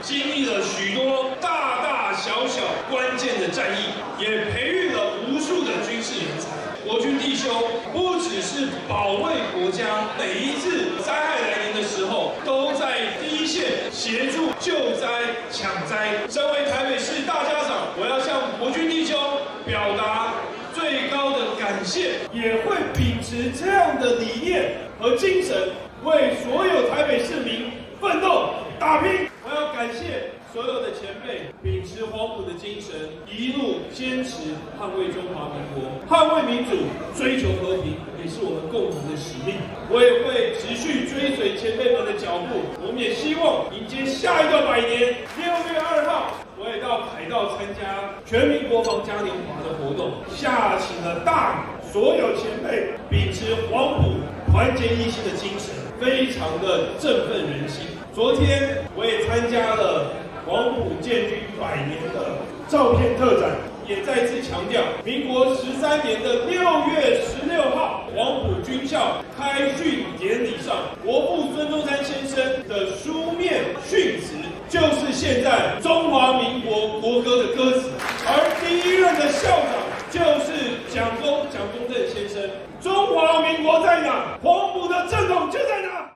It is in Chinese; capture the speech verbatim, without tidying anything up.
经历了许多大大小小关键的战役，也培育了无数的军事人才。国军弟兄不只是保卫国家，每一次灾害来临的时候，都在第一线协助救灾抢灾。身为台北市大家长，我要向国军弟兄表达最高的感谢，也会秉持这样的理念和精神，为所有台北市民奋斗打拼。我要感谢所有的前辈，秉持黄埔的精神，一路坚持捍卫中华民国，捍卫民主，追求和平，也是我们共同的使命。我也会持续追随前辈们的脚步，我们也希望迎接下一个百年。六月二号，我也到凯道参加全民国防嘉年华的活动，下请了大雨，所有前辈秉持黄埔团结一心的精神，非常的振奋人心。昨天我也参加了黄埔建军百年的照片特展，也再次强调，民国十三年的六月十六号，黄埔军校开训典礼上，国父孙中山先生的书面训词，就是现在中华民国国歌的歌词，而第一任的校长就是蒋公蒋中正先生。中华民国在哪？黄埔的正统就在哪？